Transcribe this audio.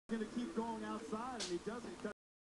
going to keep going outside, and he doesn't cut.